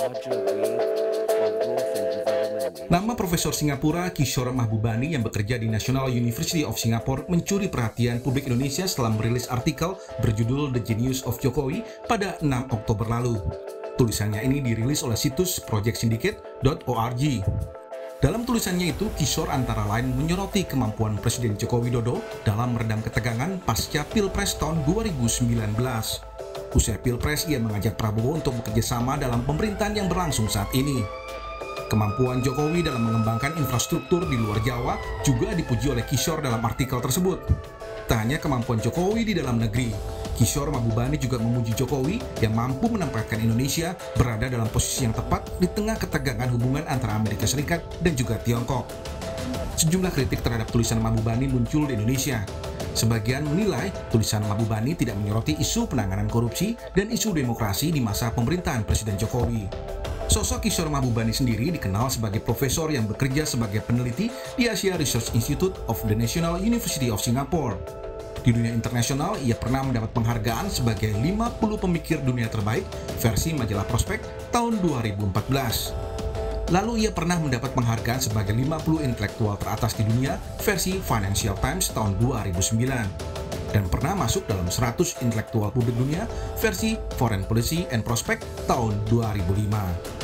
larger wave of growth and development in Nama Profesor Singapura Kishore Mahbubani yang bekerja di National University of Singapore mencuri perhatian publik Indonesia setelah merilis artikel berjudul The Genius of Jokowi pada 6 Oktober lalu. Tulisannya ini dirilis oleh situs projectsyndicate.org. Dalam tulisannya itu, Kishore antara lain menyoroti kemampuan Presiden Joko Widodo dalam meredam ketegangan pasca Pilpres tahun 2019. Usai Pilpres, ia mengajak Prabowo untuk bekerjasama dalam pemerintahan yang berlangsung saat ini. Kemampuan Jokowi dalam mengembangkan infrastruktur di luar Jawa juga dipuji oleh Kishore dalam artikel tersebut. Tak hanya kemampuan Jokowi di dalam negeri, Kishore Mahbubani juga memuji Jokowi yang mampu menempatkan Indonesia berada dalam posisi yang tepat di tengah ketegangan hubungan antara Amerika Serikat dan juga Tiongkok. Sejumlah kritik terhadap tulisan Mahbubani muncul di Indonesia. Sebagian menilai tulisan Mahbubani tidak menyoroti isu penanganan korupsi dan isu demokrasi di masa pemerintahan Presiden Jokowi. Sosok Kishore Mahbubani sendiri dikenal sebagai profesor yang bekerja sebagai peneliti di Asia Research Institute of the National University of Singapore. Di dunia internasional, ia pernah mendapat penghargaan sebagai 50 pemikir dunia terbaik versi majalah Prospek tahun 2014. Lalu ia pernah mendapat penghargaan sebagai 50 intelektual teratas di dunia versi Financial Times tahun 2009. Dan pernah masuk dalam 100 intelektual publik dunia versi Foreign Policy and Prospect tahun 2005.